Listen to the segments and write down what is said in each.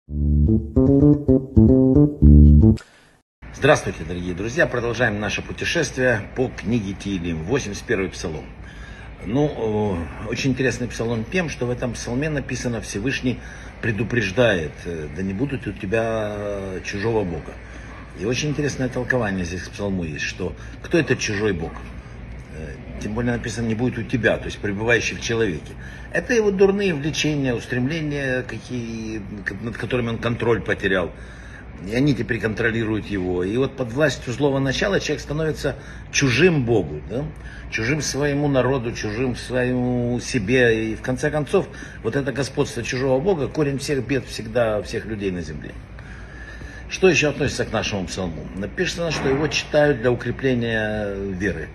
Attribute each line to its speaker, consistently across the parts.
Speaker 1: Здравствуйте, дорогие друзья! Продолжаем наше путешествие по книге Теилим, 81-й псалом. Очень интересный псалом тем, что в этом псалме написано: Всевышний предупреждает, да не будет у тебя чужого Бога. И очень интересное толкование здесь к псалму есть, что кто это чужой Бог? Тем более написано: не будет у тебя, то есть пребывающий в человеке. Это его дурные влечения, устремления, над которыми он контроль потерял. И они теперь контролируют его. И вот под властью злого начала человек становится чужим Богу, да? Чужим своему народу, чужим своему себе. И в конце концов, вот это господство чужого Бога — корень всех бед всегда всех людей на земле. Что еще относится к нашему псалму? Написано, что его читают для укрепления веры.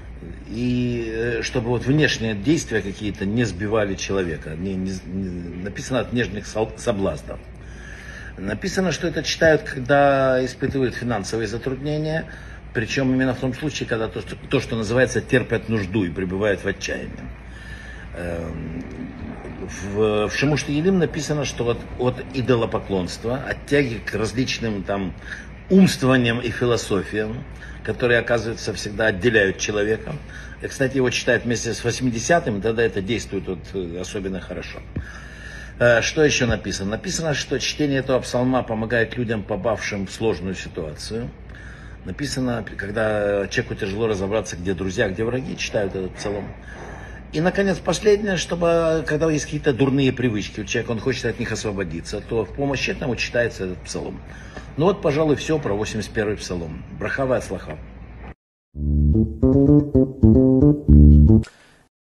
Speaker 1: И чтобы вот внешние действия какие-то не сбивали человека. Написано: от внешних соблазнов. Написано, что это читают, когда испытывают финансовые затруднения, причем именно в том случае, когда то, что называется, терпят нужду и пребывают в отчаянии. В Шемуш Теилим написано, что от идолопоклонства, от тяги к различным там умствованиям и философиям, которые, оказывается, всегда отделяют человека. И, кстати, его читают вместе с 80-м, тогда это действует особенно хорошо. Что еще написано? Написано, что чтение этого псалма помогает людям, попавшим в сложную ситуацию. Написано, когда человеку тяжело разобраться, где друзья, где враги, читают этот псалом. И, наконец, последнее, чтобы, когда есть какие-то дурные привычки у человека, он хочет от них освободиться, то в помощь этому читается этот псалом. Ну вот, пожалуй, все про 81-й псалом. Браха ва ацлаха.